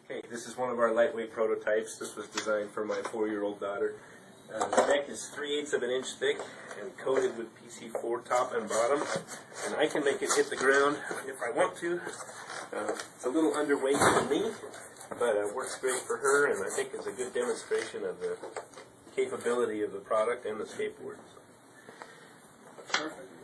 Okay, this is one of our lightweight prototypes. This was designed for my 4-year-old daughter. The deck is 3/8 of an inch thick and coated with PC4 top and bottom. And I can make it hit the ground if I want to. It's a little underweight for me, but it works great for her, and I think it's a good demonstration of the capability of the product and the skateboard. Perfect.